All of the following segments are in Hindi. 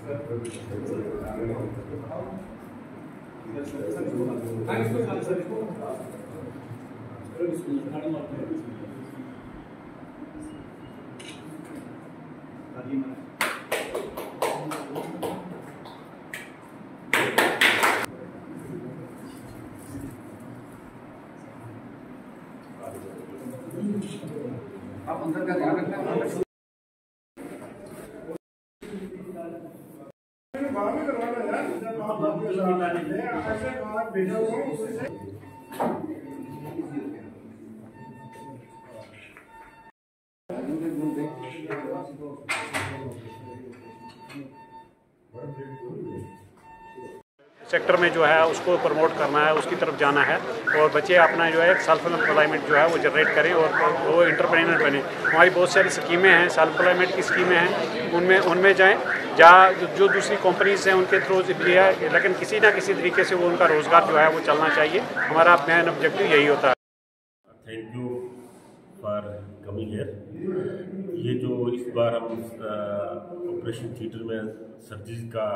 आप अंदर का ध्यान रखना। सेक्टर में जो है उसको प्रमोट करना है, उसकी तरफ जाना है और बच्चे अपना जो है एक सेल्फ एम्प्लॉयमेंट जो है वो जनरेट करें और वो एंटरप्रेन्योर बने। हमारी बहुत सारी स्कीमें हैं, सेल्फ एम्प्लॉयमेंट की स्कीमें हैं, उनमें जाएं जहाँ जो दूसरी कंपनीज हैं उनके थ्रू लिया है, लेकिन किसी ना किसी तरीके से वो उनका रोज़गार जो है वो चलना चाहिए। हमारा मेन ऑब्जेक्टिव यही होता है। Thank you for coming here. ये जो इस बार हम ऑपरेशन थिएटर में सर्जरी का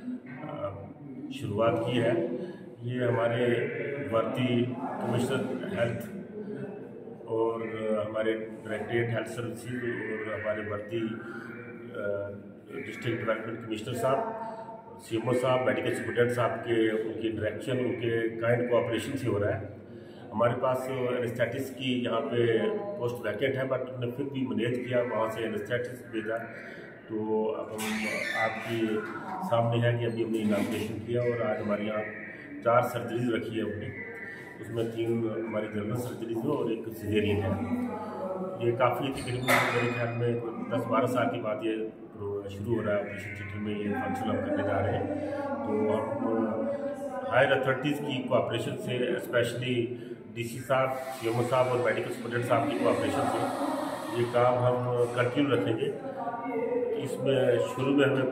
शुरुआत की है, ये हमारे वर्ती कमिश्नर हेल्थ और हमारे डायरेक्टरेट हेल्थ सर्विसेज और हमारे वर्ती डिस्ट्रिक्ट डेवलपमेंट कमिश्नर साहब, सीएमओ साहब, मेडिकल सुपरिटेंडेंट साहब के उनकी डायरेक्शन, उनके काइंड कोऑपरेशन से हो रहा है। हमारे पास एनेस्थेटिक्स की यहाँ पे पोस्ट वैकेंट है, बट हमने फिर भी मैनेज किया, वहाँ से एनेस्थेटिक्स भेजा। तो अब हम आपके सामने है कि अभी हमने इनाग्रेशन किया और आज हमारे यहाँ 4 सर्जरीज रखी है हमने, उसमें 3 हमारी जनरल सर्जरीज है और एक सिजेरियन है। ये काफ़ी तकरीबन मेरे ख्याल में 10-12 साल के बाद ये शुरू हो रहा है ऑपरेशन थिएटर में, ये फंक्शन हम करने जा रहे हैं। तो हम हायर अथॉरिटीज़ की कोऑपरेशन से, स्पेशली डीसी साहब, सीएमओ साहब और मेडिकल सुपरिटेंडेंट साहब की कोऑपरेशन से ये काम हम कंटिन्यू रखेंगे। इसमें शुरू में हमें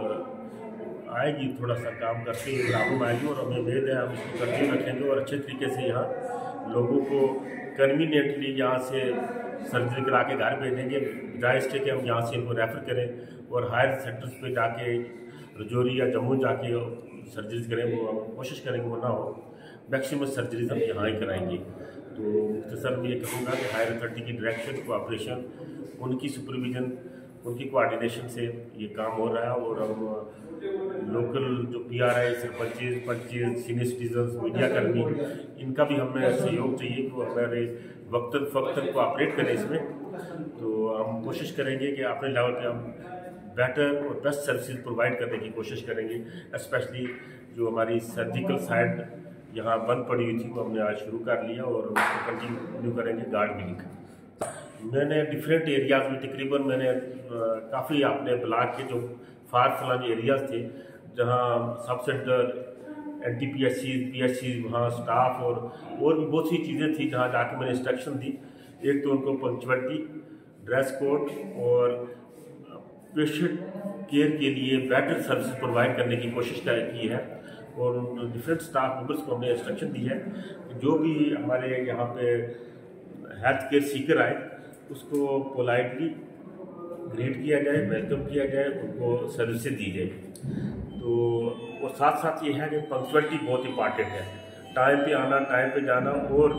कुछ आएगी, थोड़ा सा काम करते हुए प्रॉब्लम आएगी और हमें उम्मीद है हम इसको कंटिन्यू रखेंगे और अच्छे तरीके से यहाँ लोगों को कन्वीनियंटली यहाँ से सर्जरी करा के घर भेजेंगे, बजाय इसके कि हम यहाँ से इनको रेफ़र करें और हायर सेंटर्स पे जाके रजौरी या जम्मू जाके सर्जरीज करें। वो हम कोशिश करेंगे वो ना हो, मैक्सिमम सर्जरीज हम यहाँ ही कराएंगे। तो मुख्तसर में ये कहूँगा कि हायर अथॉरिटी की डायरेक्शन, कोऑपरेशन, उनकी सुपरविजन, उनकी कोऑर्डिनेशन से ये काम हो रहा है और हम लोकल जो PRI, sarpanches, panches, senior citizens, media कर्मी, इनका भी हमें सहयोग चाहिए कि वो हमारे वक्तन फ़क्तन कोऑपरेट करें इसमें। तो हम कोशिश करेंगे कि अपने लेवल पे हम बेटर और बेस्ट सर्विसेज प्रोवाइड करने की कोशिश करेंगे। स्पेशली जो हमारी सर्जिकल साइड यहाँ बंद पड़ी हुई थी वो हमने आज शुरू कर लिया और उसको कंटिन्यू करेंगे। गार्ड विलिंग मैंने डिफरेंट एरियाज़ में तकरीबन मैंने काफ़ी अपने ब्लॉक के जो फार फ्लंग एरियाज़ थे जहाँ सब सेंटर, NTPSC, PSC, वहाँ स्टाफ और भी बहुत सी चीज़ें थी जहाँ जाके मैंने इंस्ट्रक्शन दी। एक तो उनको पंक्चुअलिटी, ड्रेस कोड और पेशेंट केयर के लिए बेटर सर्विस प्रोवाइड करने की कोशिश की है और डिफरेंट स्टाफ मेंबर्स को हमने इंस्ट्रक्शन दी है जो भी हमारे यहाँ पे हेल्थ केयर सीकर आए उसको पोलाइटली ग्रीट किया जाए, वेलकम किया जाए, उनको सर्विसेज दी जाए। तो और साथ साथ ये है कि पंक्चुअलिटी बहुत इंपॉर्टेंट है, टाइम पे आना, टाइम पे जाना और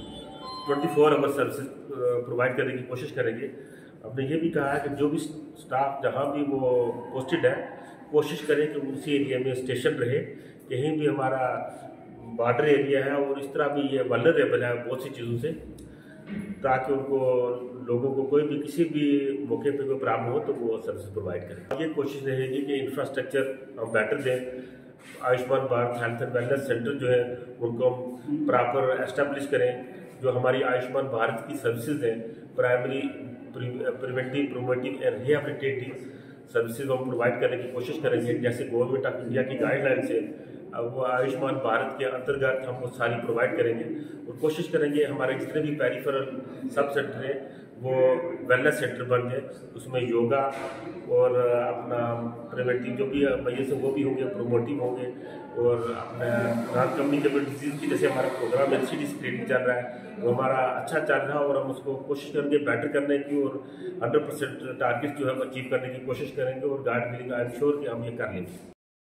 24 आवर सर्विसेज प्रोवाइड करने की कोशिश करेंगे। हमने ये भी कहा है कि जो भी स्टाफ जहाँ भी वो पोस्टेड है कोशिश करें कि उसी एरिया में स्टेशन रहे। कहीं भी हमारा बॉर्डर एरिया है और इस तरह भी ये वल्नरेबल है बहुत सी चीज़ों से, ताकि उनको लोगों को कोई भी किसी भी मौके पे कोई प्रॉब्लम हो तो वो सर्विस प्रोवाइड करें। ये कोशिश रहेगी कि इंफ्रास्ट्रक्चर हम बेटर दें। Ayushman Bharat health and wellness centre जो है उनको हम प्रॉपर एस्टेब्लिश करें। जो हमारी आयुष्मान भारत की सर्विसेज हैं, primary, preventive, promotive and rehabilitative services हम प्रोवाइड करने की कोशिश करेंगे। जैसे गवर्नमेंट ऑफ इंडिया की गाइडलाइंस है, अब वो आयुष्मान भारत के अंतर्गत हम वो सारी प्रोवाइड करेंगे और कोशिश करेंगे हमारे जितने भी पेरिफेरल सब सेंटर हैं वो वेलनेस सेंटर बन जाए, उसमें योगा और अपना प्रिवेंटिव जो भी मैयर्स हैं वो भी होंगे, प्रोमोटिव होंगे, और अपने नॉन कम्युनिकेबल डिजीज की जैसे हमारा प्रोग्राम एलसीडी स्क्रीनिंग चल रहा है वो हमारा अच्छा चल रहा है, और हम उसको कोशिश करेंगे बेटर करने की, और 100% टारगेट जो है वो अचीव करने की कोशिश करेंगे, और गार्ड मिलेंगे। आई एम श्योर कि हम ये कर लेंगे।